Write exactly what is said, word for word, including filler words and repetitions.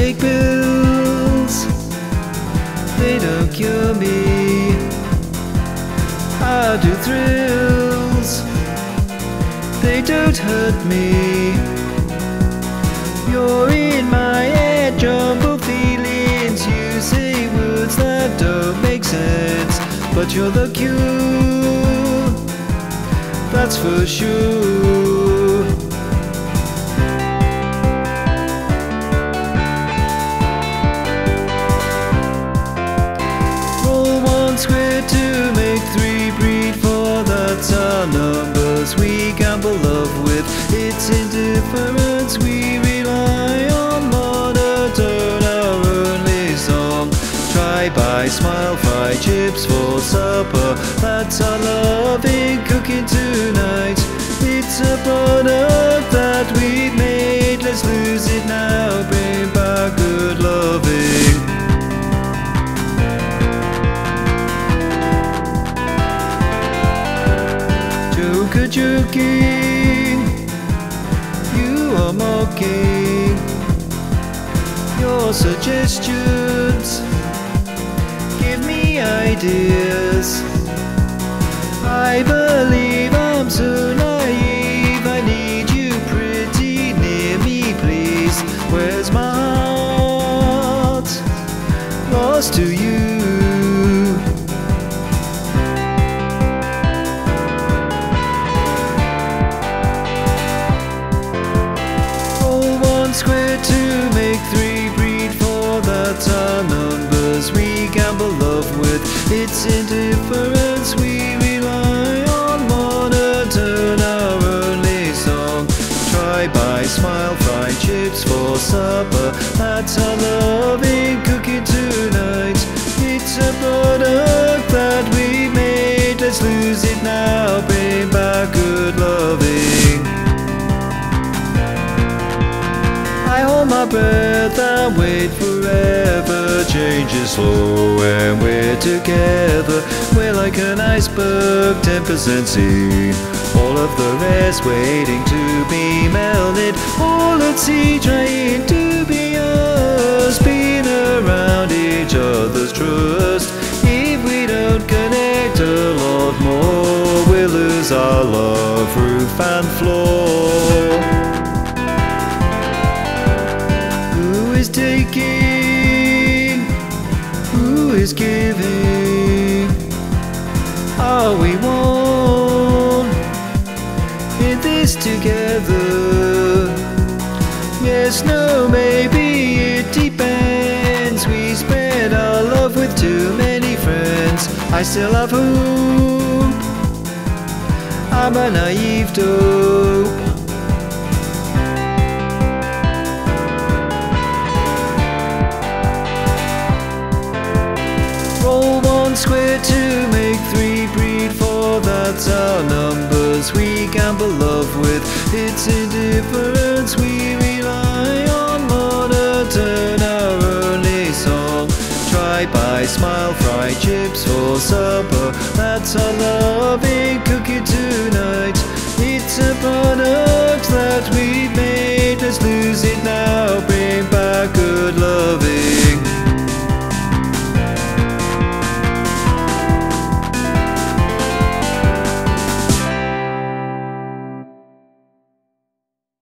take pills, they don't cure me. I do thrills, they don't hurt me. You're in my head, jumbled feelings. You say words that don't make sense, but you're the cure, that's for sure. Roll one square to make three, breed four, that's our numbers we gamble love with. It's indifference, we rely on monotone, our only song. Try buy, smile, fry chips for supper, that's our loving cooking tonight. It's a product that we've made, let's lose it now, bring back good loving. Joker joking, you are mocking. Your suggestions give me ideas. I believe I'm so naive, I need you pretty near me please. Where's my heart? Lost to you. Roll one square to make three, breed four, that's our numbers we gamble love with. It's indifference, we rely on monotone, our only song. Try buy, smile, fry chips for supper, that's our loving cooking tonight. It's a product that we made, let's lose it now, bring back good loving. I hold my breath and wait forever. Change is slow when we're together. We're like an iceberg, ten percent seen. All of the rest waiting to be melted. All at sea trying to be us. Being around each other's trust. If we don't connect a lot more, we'll lose our love, roof and floor. Who is taking? Who is giving? Are we one in this together? Yes, no, maybe it depends. We spread our love with too many friends. I still have hope, I'm a naive dope. Roll one square to make three, breed four, that's our numbers we gamble love with. It's indifference, we rely on monotone, our only song. Try buy, smile, fry chips for supper, that's our love.